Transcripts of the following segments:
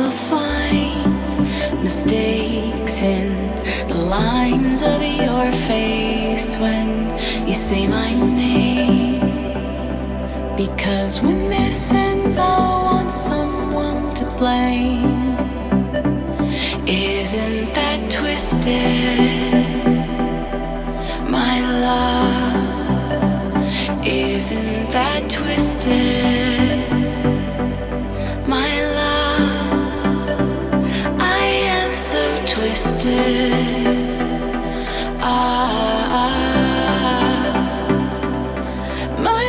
will find mistakes in the lines of your face when you say my name. Because when this ends, I'll want someone to blame. Isn't that twisted, my love? Isn't that twisted, my love? I am so twisted. My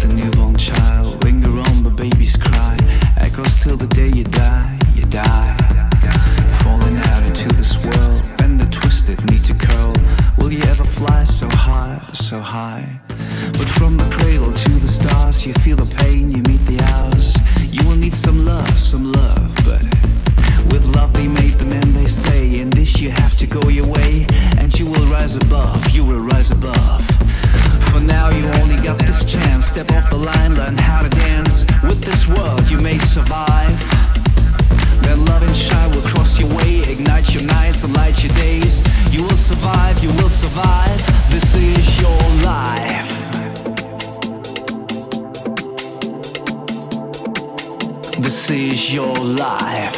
the newborn child. Linger on the baby's cry. Echoes till the day you die, you die. Falling out into this world, bend and twisted, need to curl. Will you ever fly so high, so high? But from the cradle to the stars, you feel the pain, you meet the hours. You will need some love, but with love they made the men, they say. In this you have to go your way, and you will rise above, you will rise above. For now you only got this chance. Step off the line, learn how to dance. With this world you may survive. Then love and shine will cross your way. Ignite your nights and light your days. You will survive, you will survive. This is your life. This is your life.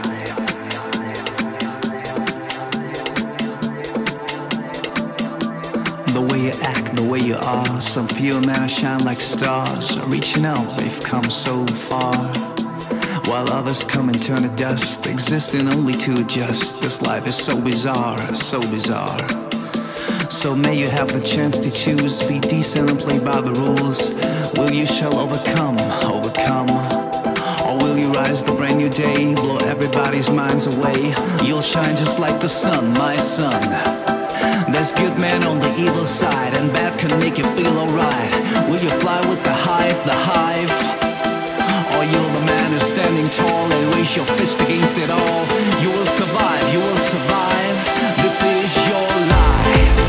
The way you act, the way you are. Some feel man shine like stars. Reaching out, they've come so far. While others come and turn to dust, existing only to adjust. This life is so bizarre, so bizarre. So may you have the chance to choose. Be decent and play by the rules. Will you shall overcome, overcome? Or will you rise the brand new day? Blow everybody's minds away. You'll shine just like the sun, my son. There's good men on the evil side, and bad can make you feel alright. Will you fly with the hive, the hive? Or you're the man who's standing tall and raise your fist against it all. You will survive, you will survive. This is your life.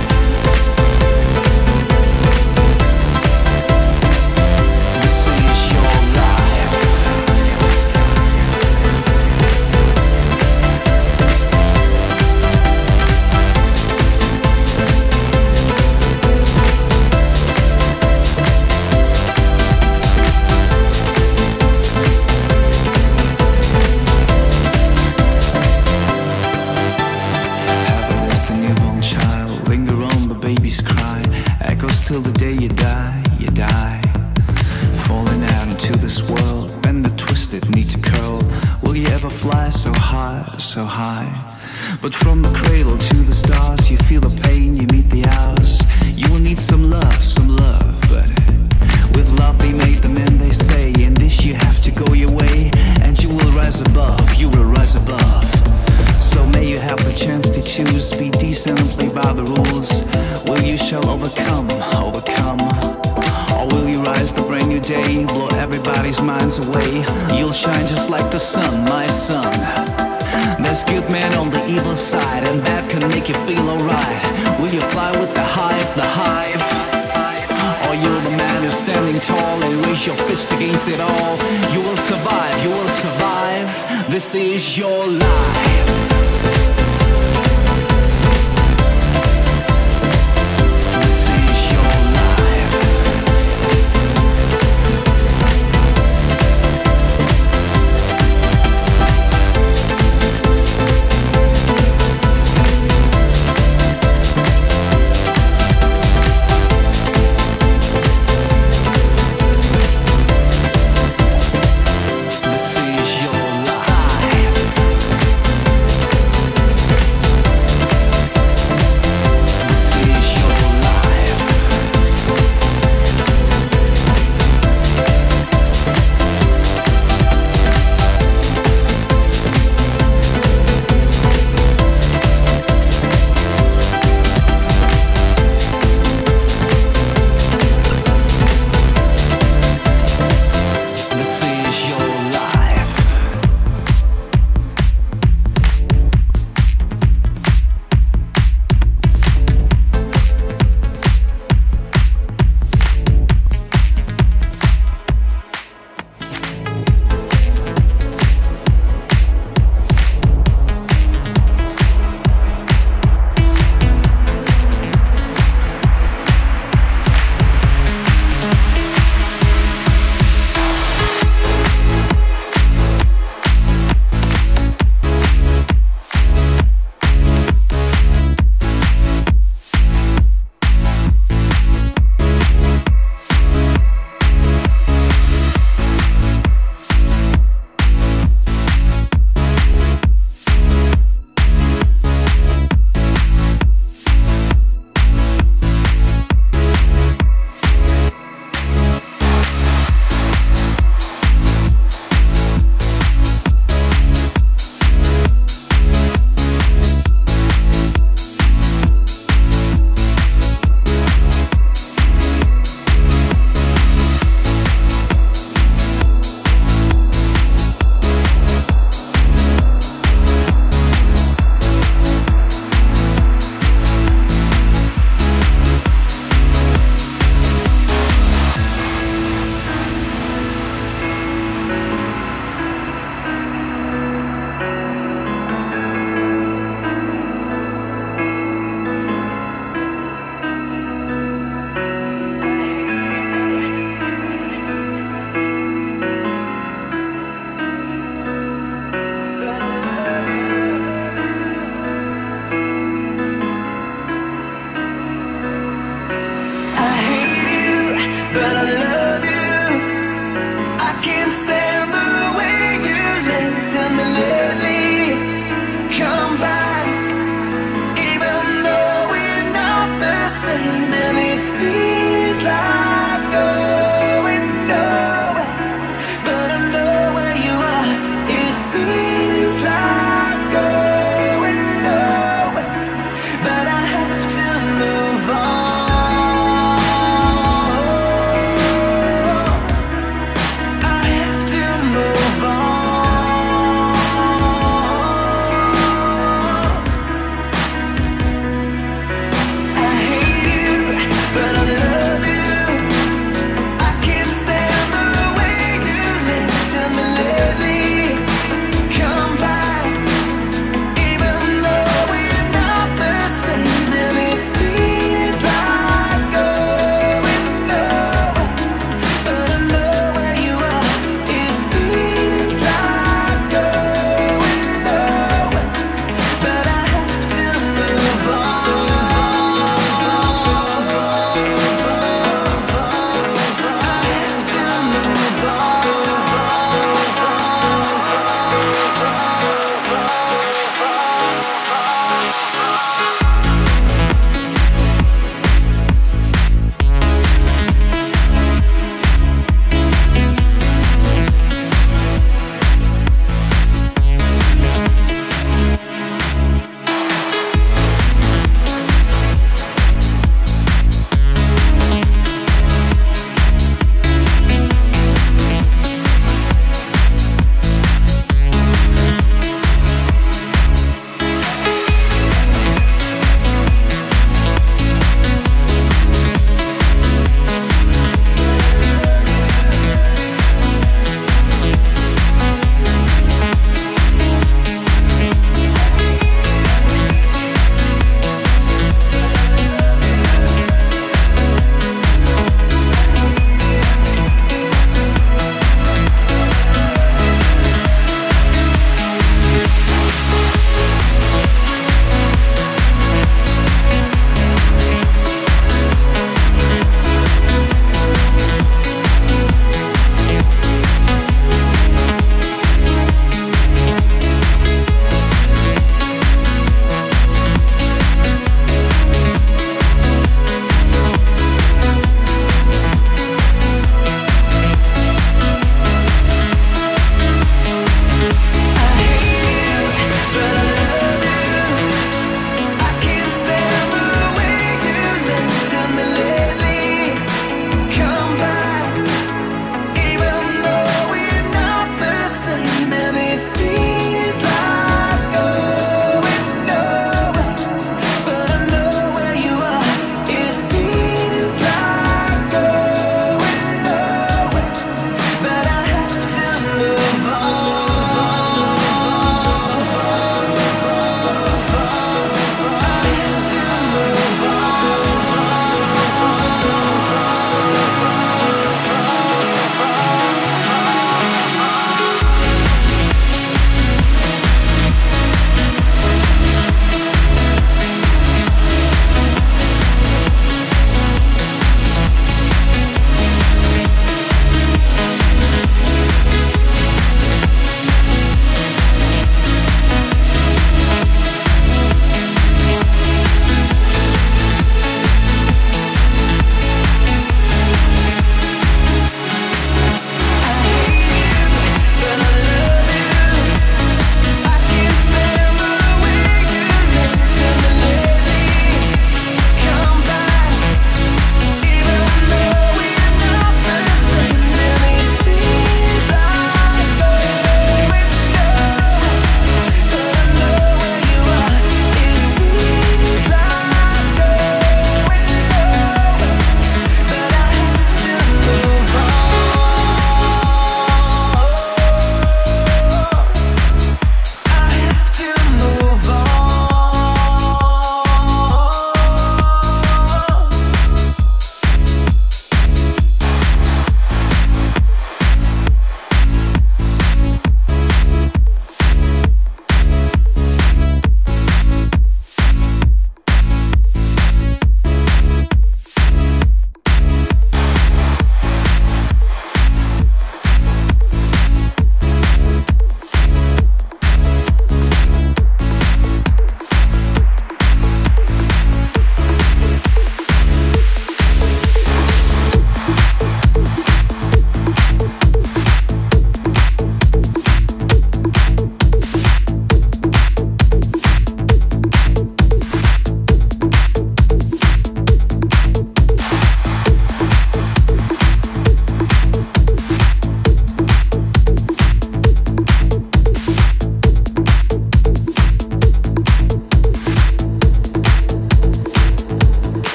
This is your life. Till the day you die, you die. Falling out into this world, bend and twisted, need to curl. Will you ever fly so high, so high? But from the cradle to the stars, you feel the pain, you meet the hours. You will need some love, but with love they made the men, they say. In this you have to go your way, and you will rise above, you will rise above. So may you have the chance to choose. Be decent and play by the rules. Will you shall overcome, overcome? Or will you rise the brand new day? Blow everybody's minds away. You'll shine just like the sun, my son. There's good men on the evil side, and bad can make you feel alright. Will you fly with the hive, the hive? Or you're the man who's standing tall and raise your fist against it all. You will survive, you will survive. This is your life.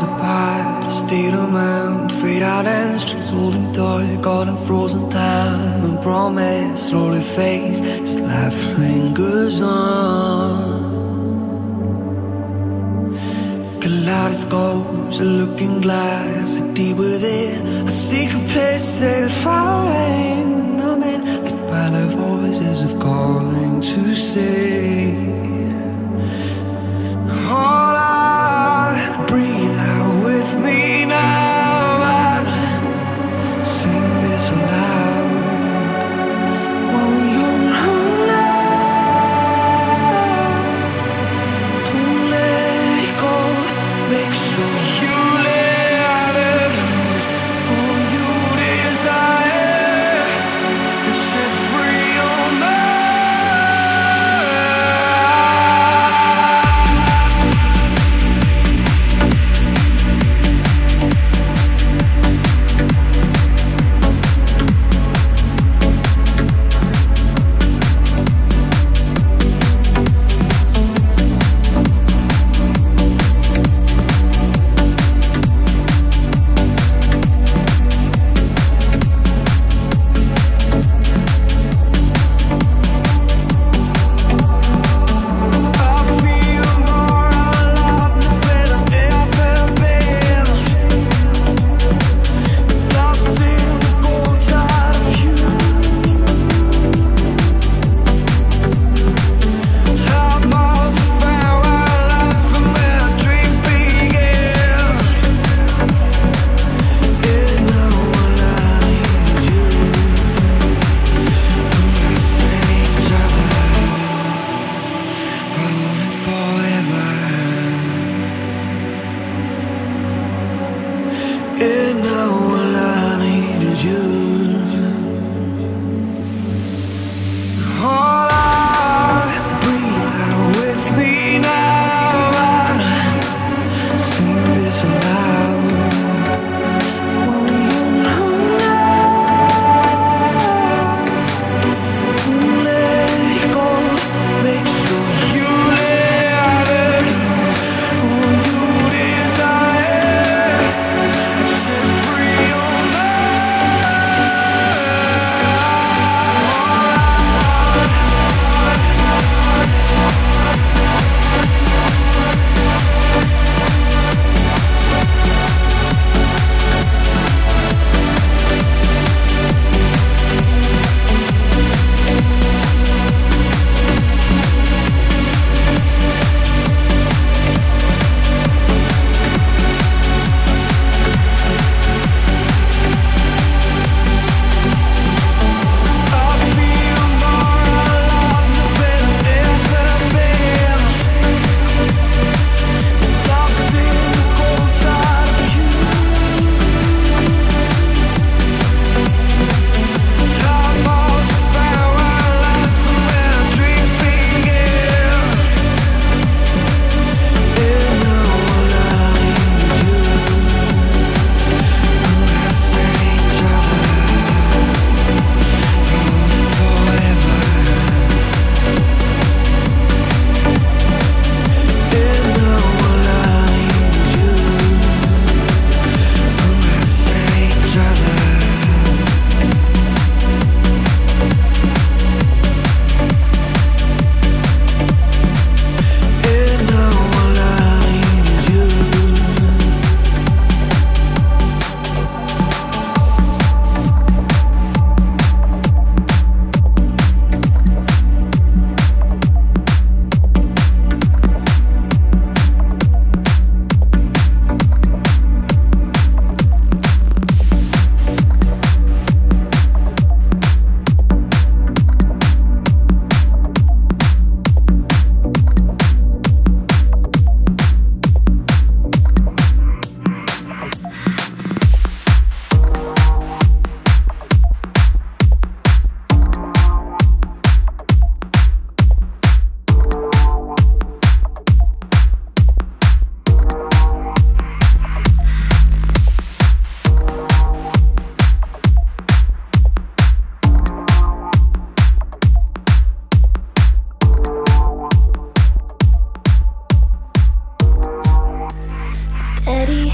miles apart, state of mind, fade out and strings holding dark, garden frozen time and promise slowly fades as life lingers on. Kaleidoscopes, a looking glass, a deep within, a secret place set far away, with numbing the pilot voices of calling to say. All I breathe out with me now, I sing this aloud. Won't you know now? Don't let it go. Make sure you let it loose all you desire and set free your mind. And now all I need is you. All I breathe out with me now, I sing this aloud. Won't you know now? Don't let it go. Make sure you let it loose all you desire. Set free your mind.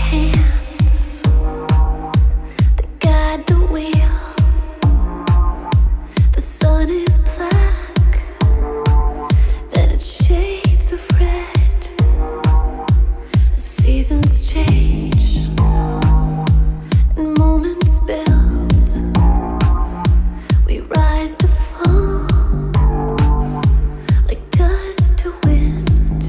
hands that guide the wheel. The sun is black, then it shades of red. The seasons change and moments build. We rise to fall like dust to wind.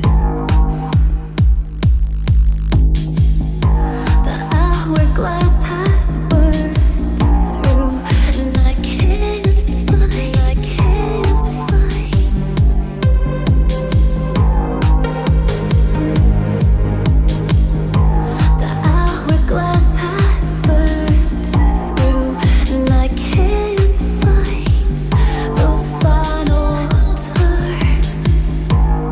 The hourglass has burned through, and I can't find. The hourglass has burned through, and I can't find those final turns.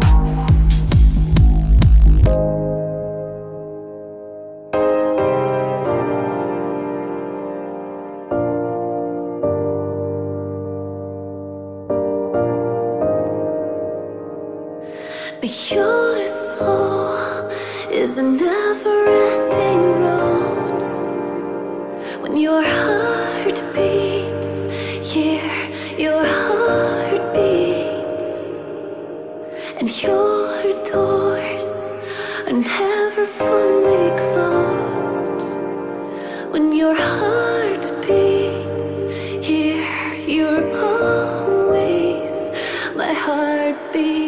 But your soul is a never-ending road. When your heart beats, yeah, your heart beats, and your doors are never fully closed. When your heart beats, yeah, you're always my heartbeat.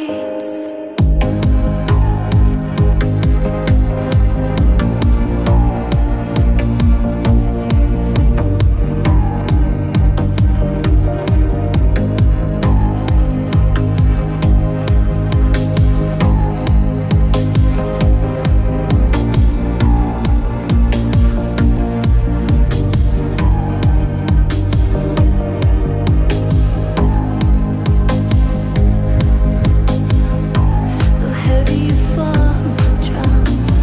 So heavy falls the drop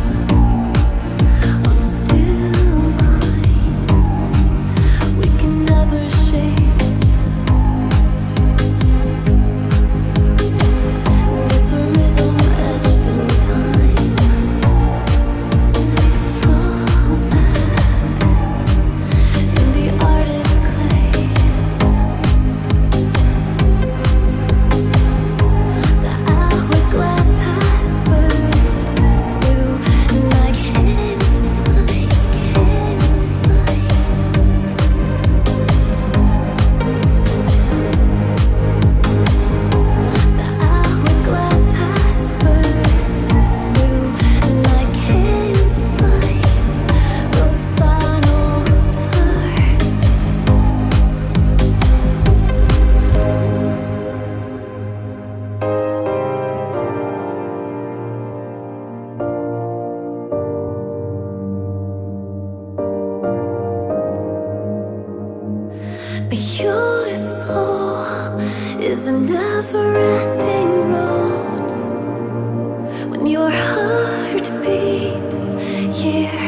on still lines we can never shake. And it's a rhythm etched in time. Fall back in the artist's clay. The hourglass has burned through, and I can't find. The hourglass has burned through, and I can't find those final turns. But your soul is a never-ending road. When your heart beats, yeah,